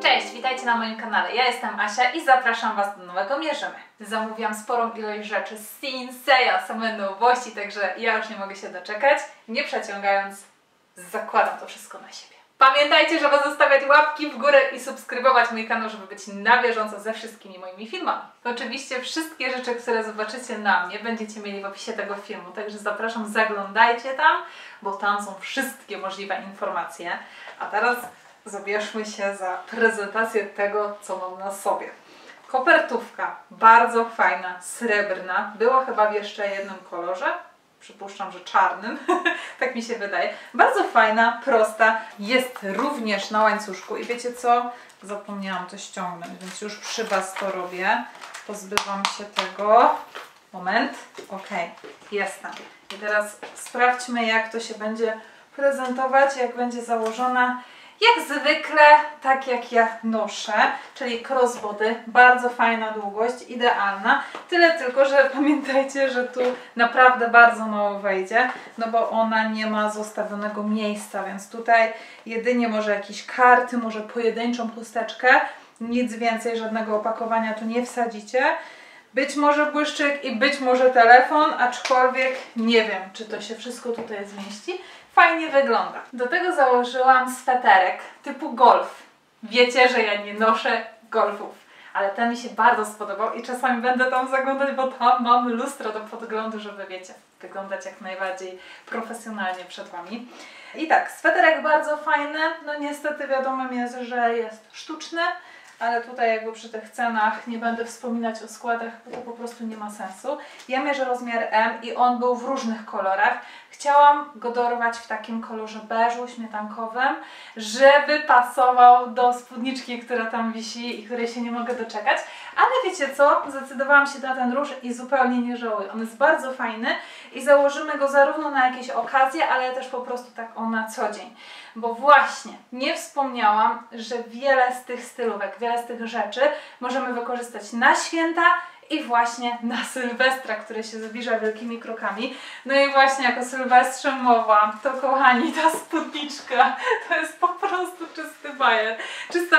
Cześć, witajcie na moim kanale. Ja jestem Asia i zapraszam Was do nowego Mierzymy. Zamówiłam sporą ilość rzeczy z Sinseya, same nowości, także ja już nie mogę się doczekać. Nie przeciągając, zakładam to wszystko na siebie. Pamiętajcie, żeby zostawiać łapki w górę i subskrybować mój kanał, żeby być na bieżąco ze wszystkimi moimi filmami. Oczywiście wszystkie rzeczy, które zobaczycie na mnie, będziecie mieli w opisie tego filmu, także zapraszam, zaglądajcie tam, bo tam są wszystkie możliwe informacje. A teraz zabierzmy się za prezentację tego, co mam na sobie. Kopertówka, bardzo fajna, srebrna, była chyba w jeszcze jednym kolorze. Przypuszczam, że czarnym, tak mi się wydaje. Bardzo fajna, prosta, jest również na łańcuszku i wiecie co? Zapomniałam to ściągnąć, więc już przy Was to robię. Pozbywam się tego. Moment. Ok, jestem. I teraz sprawdźmy, jak to się będzie prezentować, jak będzie założona. Jak zwykle, tak jak ja noszę, czyli crossbody, bardzo fajna długość, idealna. Tyle tylko, że pamiętajcie, że tu naprawdę bardzo mało wejdzie, no bo ona nie ma zostawionego miejsca, więc tutaj jedynie może jakieś karty, może pojedynczą chusteczkę, nic więcej, żadnego opakowania tu nie wsadzicie. Być może błyszczyk i być może telefon, aczkolwiek nie wiem, czy to się wszystko tutaj zmieści. Fajnie wygląda. Do tego założyłam sweterek typu golf. Wiecie, że ja nie noszę golfów, ale ten mi się bardzo spodobał i czasami będę tam zaglądać, bo tam mam lustro do podglądu, żeby, wiecie, wyglądać jak najbardziej profesjonalnie przed Wami. I tak, sweterek bardzo fajny, no niestety wiadomym jest, że jest sztuczny, ale tutaj jakby przy tych cenach nie będę wspominać o składach, bo to po prostu nie ma sensu. Ja mierzę rozmiar M i on był w różnych kolorach. Chciałam go dorwać w takim kolorze beżu, śmietankowym, żeby pasował do spódniczki, która tam wisi i której się nie mogę doczekać. Ale wiecie co? Zdecydowałam się na ten róż i zupełnie nie żałuję. On jest bardzo fajny i założymy go zarówno na jakieś okazje, ale też po prostu tak na co dzień. Bo właśnie nie wspomniałam, że wiele z tych stylówek, wiele z tych rzeczy możemy wykorzystać na święta i właśnie na Sylwestra, który się zbliża wielkimi krokami. No i właśnie jako Sylwestrze mowa, to kochani, ta spódniczka to jest po prostu czysty bajer. Czysta...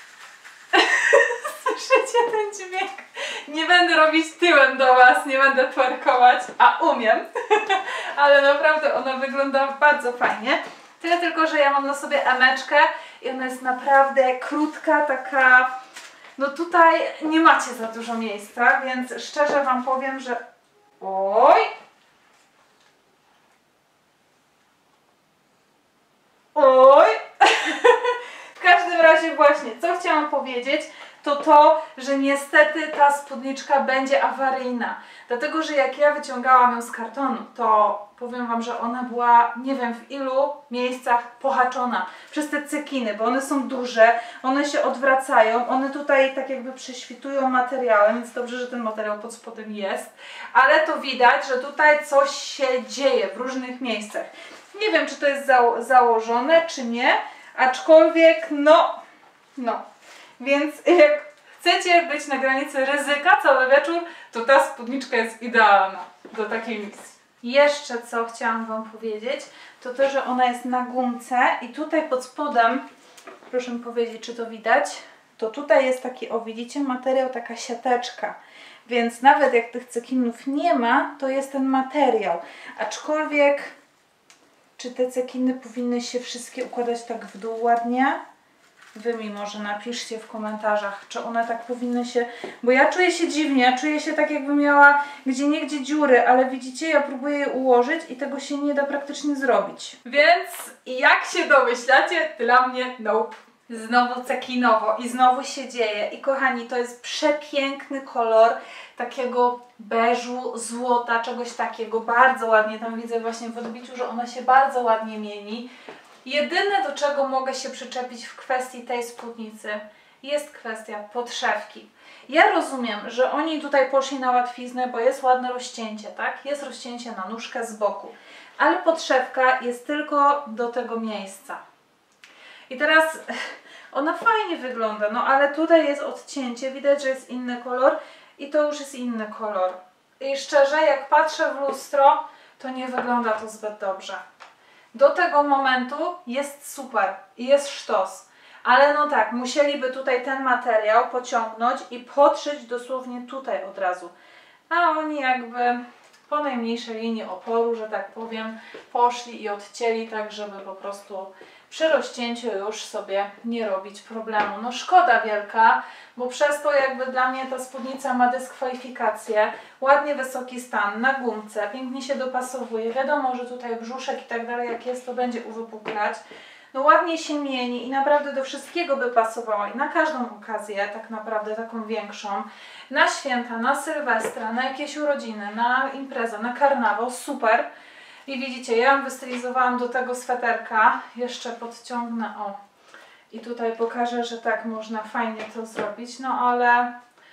Słyszycie ten dźwięk? Nie będę robić tyłem do Was, nie będę twerkować, a umiem. Ale naprawdę ona wygląda bardzo fajnie. Tyle tylko, że ja mam na sobie emeczkę i ona jest naprawdę krótka, taka... No tutaj nie macie za dużo miejsca, więc szczerze Wam powiem, że... Oj! Oj! W każdym razie właśnie, co chciałam powiedzieć, to, że niestety ta spódniczka będzie awaryjna. Dlatego, że jak ja wyciągałam ją z kartonu, to powiem Wam, że ona była, nie wiem w ilu miejscach pohaczona przez te cekiny, bo one są duże, one się odwracają, one tutaj tak jakby prześwitują materiałem, więc dobrze, że ten materiał pod spodem jest, ale to widać, że tutaj coś się dzieje w różnych miejscach. Nie wiem, czy to jest założone, czy nie, aczkolwiek no. Więc jak chcecie być na granicy ryzyka cały wieczór, to ta spódniczka jest idealna do takiej misji. Jeszcze co chciałam Wam powiedzieć, to, że ona jest na gumce i tutaj pod spodem, proszę mi powiedzieć, czy to widać, to tutaj jest taki, o widzicie, materiał, taka siateczka. Więc nawet jak tych cekinów nie ma, to jest ten materiał. Aczkolwiek, czy te cekiny powinny się wszystkie układać tak w dół ładnie? Wy mi może napiszcie w komentarzach, czy one tak powinny się... Bo ja czuję się dziwnie, ja czuję się tak, jakby miała gdzieniegdzie dziury, ale widzicie, ja próbuję je ułożyć i tego się nie da praktycznie zrobić. Więc jak się domyślacie, dla mnie nope. Znowu cekinowo i znowu się dzieje. I kochani, to jest przepiękny kolor takiego beżu, złota, czegoś takiego. Bardzo ładnie tam widzę właśnie w odbiciu, że ona się bardzo ładnie mieni. Jedyne, do czego mogę się przyczepić w kwestii tej spódnicy, jest kwestia podszewki. Ja rozumiem, że oni tutaj poszli na łatwiznę, bo jest ładne rozcięcie, tak? Jest rozcięcie na nóżkę z boku, ale podszewka jest tylko do tego miejsca. I teraz ona fajnie wygląda, no ale tutaj jest odcięcie, widać, że jest inny kolor i to już jest inny kolor. I szczerze, jak patrzę w lustro, to nie wygląda to zbyt dobrze. Do tego momentu jest super i jest sztos, Ale no tak, musieliby tutaj ten materiał pociągnąć i podszyć dosłownie tutaj od razu. A oni jakby po najmniejszej linii oporu, że tak powiem, poszli i odcięli tak, żeby po prostu przy rozcięciu już sobie nie robić problemu. No szkoda wielka, bo przez to jakby dla mnie ta spódnica ma dyskwalifikację, ładnie wysoki stan, na gumce, pięknie się dopasowuje, wiadomo, że tutaj brzuszek i tak dalej, jak jest, to będzie uwypuklać. No ładnie się mieni i naprawdę do wszystkiego by pasowała i na każdą okazję, tak naprawdę taką większą, na święta, na Sylwestra, na jakieś urodziny, na imprezę, na karnawał, super. I widzicie, ja ją wystylizowałam do tego sweterka, jeszcze podciągnę, o, i tutaj pokażę, że tak można fajnie to zrobić, no ale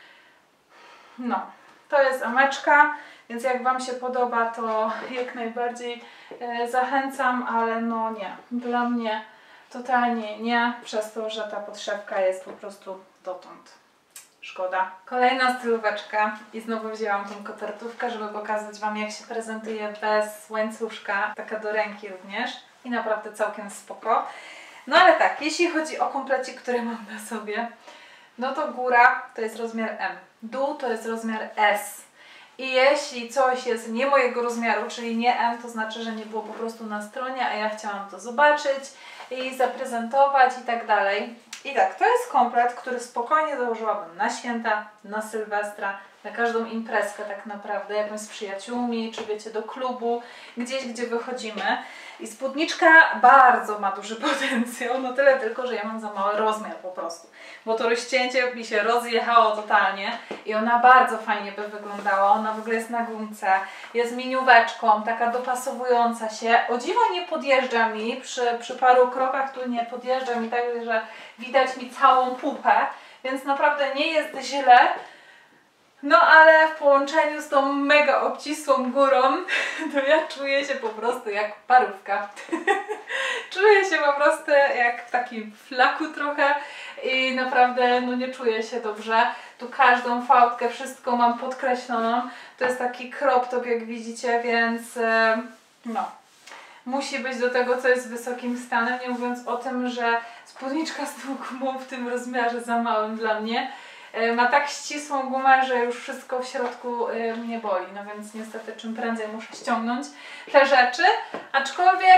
no, to jest ameczka, więc jak Wam się podoba, to jak najbardziej zachęcam, ale no nie, dla mnie totalnie nie, przez to, że ta podszewka jest po prostu dotąd. Szkoda. Kolejna stylóweczka i znowu wzięłam tą kopertówkę, żeby pokazać Wam, jak się prezentuje bez łańcuszka, taka do ręki również i naprawdę całkiem spoko. No ale tak, jeśli chodzi o komplecik, który mam na sobie, no to góra to jest rozmiar M, dół to jest rozmiar S. I jeśli coś jest nie mojego rozmiaru, czyli nie M, to znaczy, że nie było po prostu na stronie, a ja chciałam to zobaczyć i zaprezentować i tak dalej. I tak, to jest komplet, który spokojnie założyłabym na święta, na Sylwestra, na każdą imprezkę tak naprawdę, jakąś z przyjaciółmi, czy wiecie, do klubu, gdzieś, gdzie wychodzimy. I spódniczka bardzo ma duży potencjał, no tyle tylko, że ja mam za mały rozmiar po prostu. Bo to rozcięcie mi się rozjechało totalnie i ona bardzo fajnie by wyglądała. Ona w ogóle jest na gumce, jest minióweczką, taka dopasowująca się. O dziwo nie podjeżdża mi, przy paru krokach tu nie podjeżdża mi tak, że widać mi całą pupę, więc naprawdę nie jest źle. No ale w połączeniu z tą mega obcisłą górą, to ja czuję się po prostu jak parówka. Czuję się po prostu jak w takim flaku trochę i naprawdę no nie czuję się dobrze. Tu każdą fałdkę, wszystko mam podkreśloną. To jest taki crop top, jak widzicie, więc no. Musi być do tego coś z wysokim stanem, nie mówiąc o tym, że spódniczka z tą gumą w tym rozmiarze za małym dla mnie. Ma tak ścisłą gumę, że już wszystko w środku mnie boli, no więc niestety czym prędzej muszę ściągnąć te rzeczy, aczkolwiek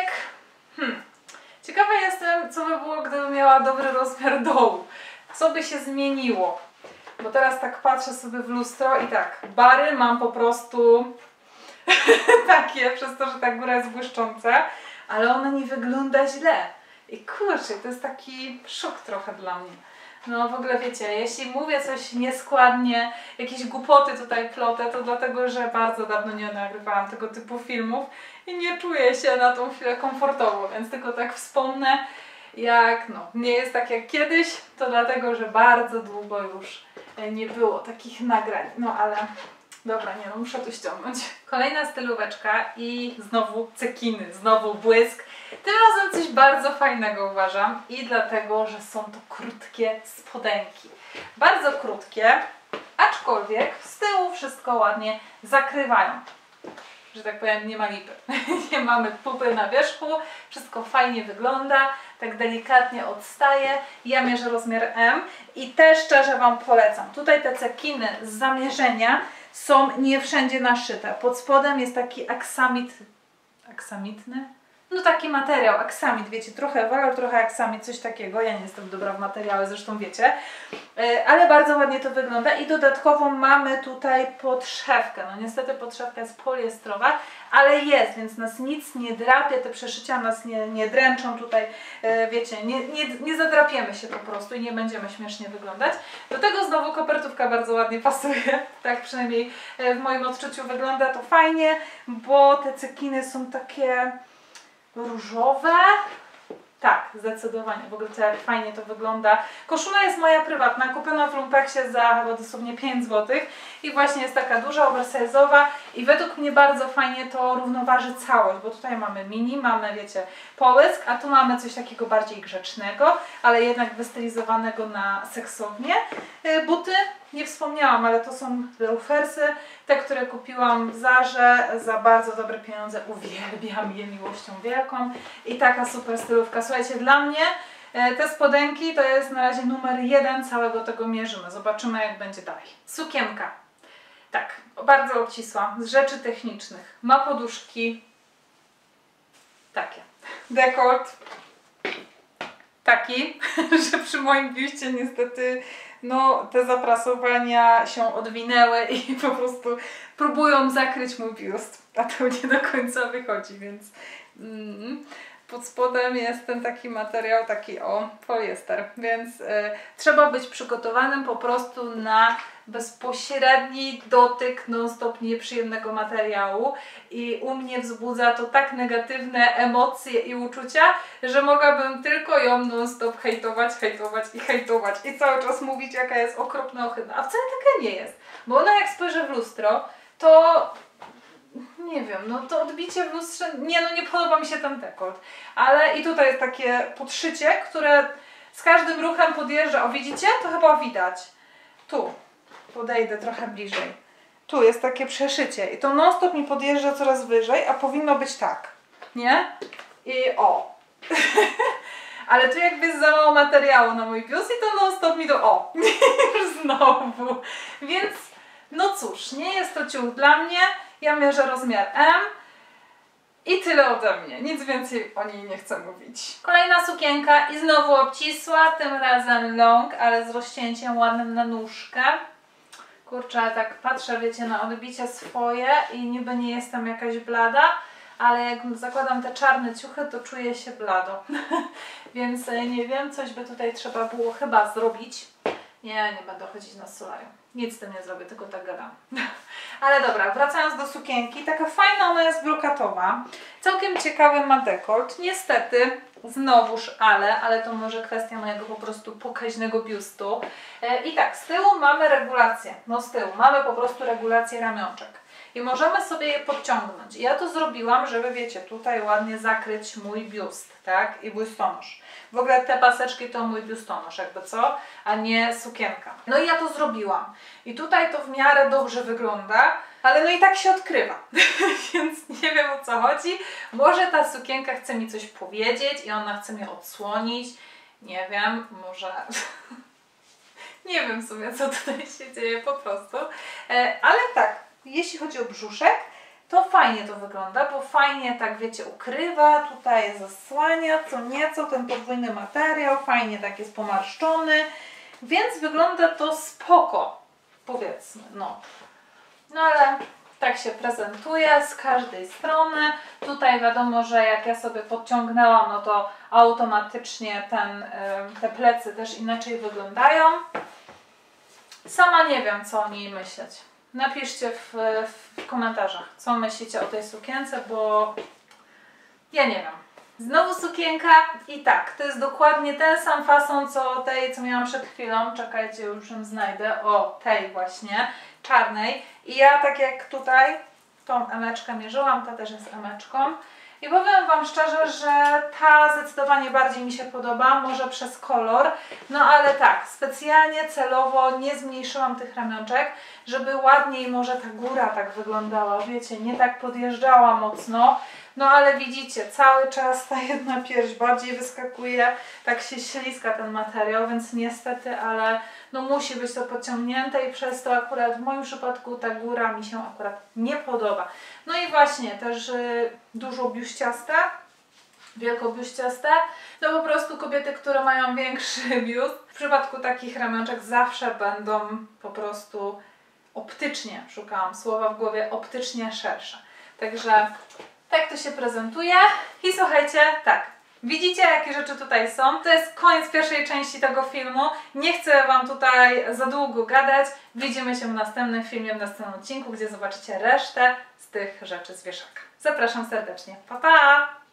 ciekawa jestem, co by było, gdybym miała dobry rozmiar dołu, co by się zmieniło, bo teraz tak patrzę sobie w lustro i tak, bary mam po prostu takie, przez to, że ta góra jest błyszcząca, ale ona nie wygląda źle i kurczę, to jest taki szok trochę dla mnie. No w ogóle wiecie, jeśli mówię coś nieskładnie, jakieś głupoty tutaj plotę, to dlatego, że bardzo dawno nie nagrywałam tego typu filmów i nie czuję się na tą chwilę komfortowo, więc tylko tak wspomnę, jak no, nie jest tak jak kiedyś, to dlatego, że bardzo długo już nie było takich nagrań, no ale dobra, nie no, muszę to ściągnąć. Kolejna stylóweczka i znowu cekiny, znowu błysk. Tym razem coś bardzo fajnego uważam i dlatego, że są to krótkie spodenki. Bardzo krótkie, aczkolwiek z tyłu wszystko ładnie zakrywają. Że tak powiem, nie ma lipy. Nie mamy pupy na wierzchu, wszystko fajnie wygląda, tak delikatnie odstaje. Ja mierzę rozmiar M i też szczerze Wam polecam. Tutaj te cekiny z zamierzenia są nie wszędzie naszyte. Pod spodem jest taki aksamitny? No taki materiał, aksamit, wiecie, trochę walor, trochę aksamit, coś takiego. Ja nie jestem dobra w materiały, zresztą wiecie. Ale bardzo ładnie to wygląda i dodatkowo mamy tutaj podszewkę. No niestety podszewka jest poliestrowa, ale jest, więc nas nic nie drapie, te przeszycia nas nie dręczą tutaj, wiecie, nie zadrapiemy się po prostu i nie będziemy śmiesznie wyglądać. Do tego znowu kopertówka bardzo ładnie pasuje, tak przynajmniej w moim odczuciu wygląda to fajnie, bo te cekiny są takie różowe. Tak, zdecydowanie. W ogóle to jak fajnie to wygląda. Koszula jest moja prywatna, kupiona w Lumpeksie za chyba dosłownie 5 zł i właśnie jest taka duża, oversize'owa i według mnie bardzo fajnie to równoważy całość, bo tutaj mamy mini, mamy wiecie połysk, a tu mamy coś takiego bardziej grzecznego, ale jednak wystylizowanego na seksownie. Buty nie wspomniałam, ale to są loafersy, te, które kupiłam w Zarze za bardzo dobre pieniądze. Uwielbiam je miłością wielką i taka super stylówka. Słuchajcie, dla mnie Te spodenki to jest na razie numer 1 całego tego mierzymy. Zobaczymy, jak będzie dalej. Sukienka. Tak, bardzo obcisła, z rzeczy technicznych. Ma poduszki takie. Dekolt taki, że przy moim biuście niestety no, te zaprasowania się odwinęły i po prostu próbują zakryć mój biust, a to nie do końca wychodzi, więc pod spodem jest ten taki materiał, taki poliester, więc trzeba być przygotowanym po prostu na bezpośredni dotyk non-stop nieprzyjemnego materiału i u mnie wzbudza to tak negatywne emocje i uczucia, że mogłabym tylko ją non-stop hejtować i cały czas mówić, jaka jest okropna, ohydna, a wcale taka nie jest, bo ona jak spojrzę w lustro, to nie wiem, no to odbicie w lustrze, nie podoba mi się ten dekolt, ale i tutaj jest takie podszycie, które z każdym ruchem podjeżdża, o widzicie? To chyba widać, tu, podejdę trochę bliżej, tu jest takie przeszycie i to non stop mi podjeżdża coraz wyżej, a powinno być tak, nie? I o, ale tu jakby jest za mało materiału na mój biust i to non stop mi już znowu, więc no cóż, nie jest to ciuch dla mnie. Ja mierzę rozmiar M i tyle ode mnie. Nic więcej o niej nie chcę mówić. Kolejna sukienka i znowu obcisła, tym razem long, ale z rozcięciem ładnym na nóżkę. Kurczę, tak patrzę, wiecie, na odbicie swoje i niby nie jestem jakaś blada, ale jak zakładam te czarne ciuchy, to czuję się blado. Więc nie wiem, coś by tutaj trzeba było chyba zrobić. Nie będę chodzić na solarium. Nic z tym nie zrobię, tylko tak gadam. Ale dobra, wracając do sukienki. Taka fajna, ona jest brokatowa. Całkiem ciekawy ma dekolt. Niestety, znowuż ale to może kwestia mojego po prostu pokaźnego biustu. I tak, z tyłu mamy regulację. No z tyłu mamy po prostu regulację ramionczek. I możemy sobie je podciągnąć. I ja to zrobiłam, żeby, wiecie, tutaj ładnie zakryć mój biust, tak? I biustonosz. W ogóle te paseczki to mój biustonosz, jakby co? A nie sukienka. No i ja to zrobiłam. I tutaj to w miarę dobrze wygląda, ale no i tak się odkrywa. Więc nie wiem, o co chodzi. Może ta sukienka chce mi coś powiedzieć i ona chce mnie odsłonić. Nie wiem, może... nie wiem w sumie, co tutaj się dzieje po prostu. Ale tak, jeśli chodzi o brzuszek, to fajnie to wygląda, bo fajnie tak, wiecie, ukrywa, tutaj zasłania co nieco ten podwójny materiał, fajnie tak jest pomarszczony, więc wygląda to spoko, powiedzmy, no. No ale tak się prezentuje z każdej strony. Tutaj wiadomo, że jak ja sobie podciągnęłam, no to automatycznie te plecy też inaczej wyglądają. Sama nie wiem, co o niej myśleć. Napiszcie w komentarzach, co myślicie o tej sukience, bo ja nie wiem. Znowu sukienka i tak, to jest dokładnie ten sam fason, co tej, co miałam przed chwilą. Czekajcie, już ją znajdę. O, tej właśnie, czarnej. I ja tak jak tutaj tą emeczkę mierzyłam, ta też jest emeczką. I powiem Wam szczerze, że ta zdecydowanie bardziej mi się podoba, może przez kolor, no ale tak, specjalnie celowo nie zmniejszyłam tych ramionczek, żeby ładniej może ta góra tak wyglądała, wiecie, nie tak podjeżdżała mocno, no ale widzicie, cały czas ta jedna pierś bardziej wyskakuje, tak się śliska ten materiał, więc niestety, ale no musi być to podciągnięte i przez to akurat w moim przypadku ta góra mi się akurat nie podoba. No i właśnie też dużo biuściaste, wielkobiuściaste, no po prostu kobiety, które mają większy biust, w przypadku takich ramionczek zawsze będą po prostu optycznie, szukałam słowa w głowie, optycznie szersze. Także tak to się prezentuje i słuchajcie, tak. Widzicie, jakie rzeczy tutaj są? To jest koniec pierwszej części tego filmu. Nie chcę Wam tutaj za długo gadać. Widzimy się w następnym filmie, w następnym odcinku, gdzie zobaczycie resztę z tych rzeczy z wieszaka. Zapraszam serdecznie. Pa, pa!